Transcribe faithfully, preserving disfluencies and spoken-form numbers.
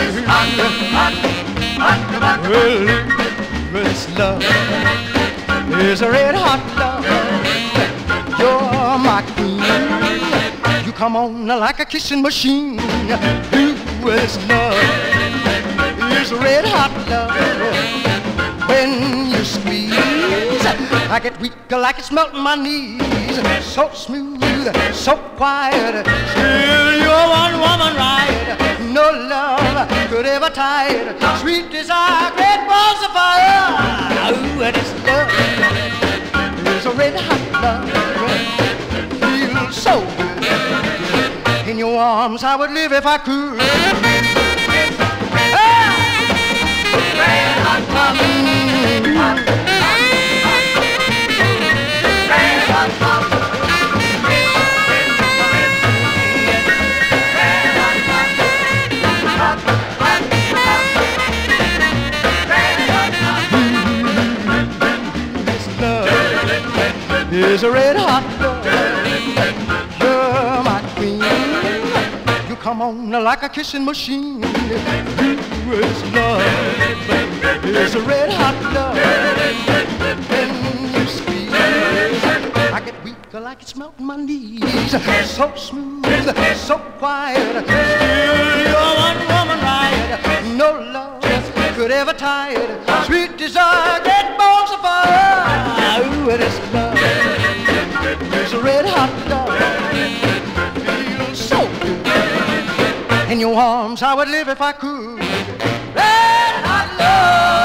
hot, hot, hot, well, this love is a red hot love. You're my queen. You come on like a kissing machine. Ooh, this love is a red hot love. When you squeeze, I get weak like it's melting my knees. So smooth, so quiet, still you're one woman ride. No love could ever tie it. Sweet desire, great balls of fire. Ooh, this love is a red hot love. Feels so good. In your arms I would live if I could. Ah! Red hot love. Red hot love. Is a red hot love. You're my queen. You come on like a kissing machine. It's love. It's a red hot love. When you squeeze, I get weak like it's melting my knees. So smooth, so quiet. Still you're one woman ride. No love could ever tie it. Sweet desire, great balls of fire. Ooh, it is love. It's a red hot love. Feels so good. In your arms I would live if I could. Red hot love.